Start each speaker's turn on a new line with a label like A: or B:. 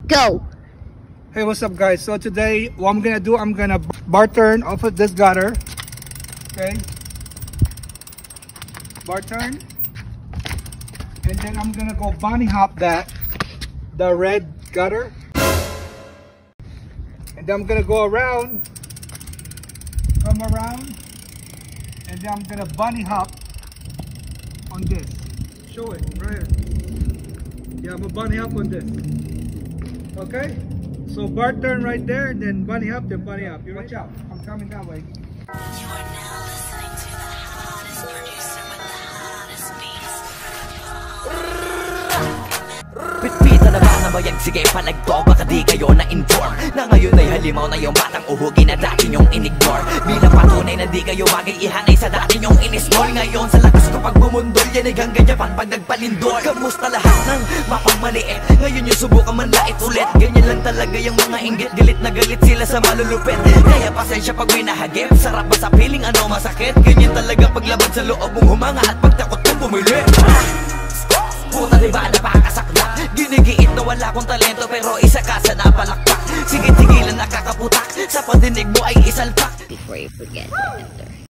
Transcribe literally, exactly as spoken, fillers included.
A: Go!
B: Hey, what's up guys? So today what I'm gonna do, I'm gonna bar turn off of this gutter. Okay, bar turn, and then I'm gonna go bunny hop that the red gutter, and then I'm gonna go around, come around, and then I'm gonna bunny hop on this. Show it right here. Yeah, I'm gonna bunny hop on this. Okay, so bar turn right there, and then bunny hop, then bunny hop. You watch out, I'm coming that way.
C: You are now listening to the hottest producer with the hottest beats.
D: Pitpita na ba na mayag? Sige palagto, baka di kayo na-inform na ngayon ay halimaw na yung batang uhugin na dati nyong in-ignore. Bilang patunay na di kayo bagay ihanay sa dati nyong in-small. Ngayon sa lakas ko pag bumundol, yan ay hanggang Japan pag nagpalindol. Kamusta lahat ng mapagmaliit? Ngayon yung subukan man lait ulit. Ganyan lang talaga yung mga inggit, galit na galit sila sa malulupit. Kaya pasensya pag minahagip, sarap ba sa piling ano masakit? Ganyan talaga paglaban sa loob mong humanga at pagtakot mong bumili. Puta diba napakasakdak? Ginigiit na wala akong talento pero isa ka sa napalakpak. Sige tigilan nakakaputak, sa pandinig mo ay isalpak.
A: Before you forget, enter.